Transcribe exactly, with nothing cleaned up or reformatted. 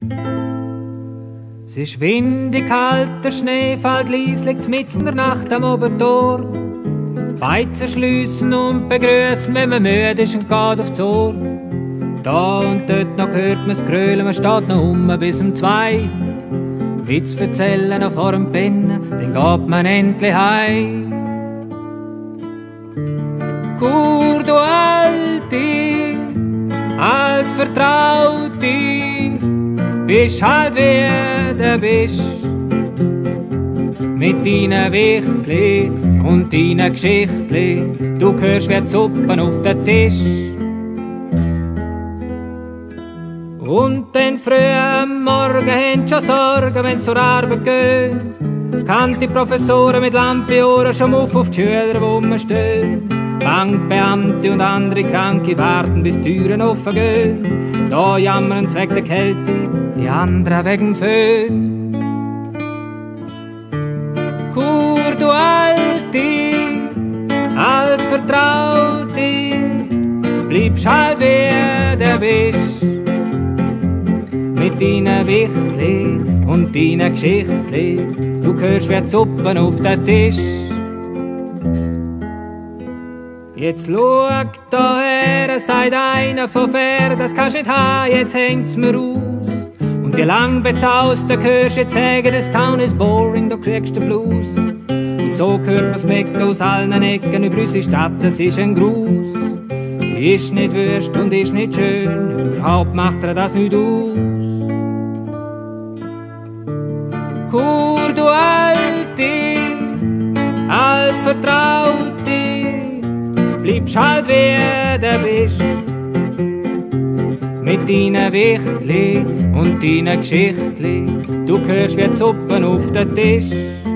Es ist windig, kalt, der Schnee fällt leislich mitten in der Nacht am Obertor. Beizen schliessen und begrüßen, wenn man müde ist und geht aufs Ohr. Da und dort noch hört man's Grölen, man steht noch um bis um zwei. Witz erzählen noch vor dem Pennen, dann geht man endlich heim. Kur, du Alte, alt Vertraute, bist halt wie du bist. Mit deinen Wichtli und deinen Geschichtli, du hörst wie die Suppen auf den Tisch. Und dann früh am Morgen haben schon Sorgen, wenn sie zur Arbeit gehen. Kannte Professoren mit Lampe-Ohren schon auf auf die Schüler, wo rumstehen. Bankbeamte und andere Kranke warten, bis die Türen offen gehen. Da jammern sie wegen der Kälte, die anderen wegen dem Föhn. Kur, du Alte, alt Vertraute, bleibst halt wie du bist. Mit deinen Wichtli und deinen Geschichtli, du hörst wie die Suppen auf den Tisch. Jetzt schau daher, sagt einer von Fair, das kannst nicht haben, jetzt hängt's mir aus. Und die lang bezausten hörst jetzt sagen, das Town is boring, du kriegst den Blues. Und so hört man's mecken aus allen Ecken über unsere Stadt, das ist ein Gruß. Sie ist nicht wüst und ist nicht schön, überhaupt macht er das nicht aus. Kur, du Alte, alt Vertraute, bleibst halt wie du bist. Mit deinen Wichtli und deinen Geschichtli, du hörst wie die Suppen auf den Tisch.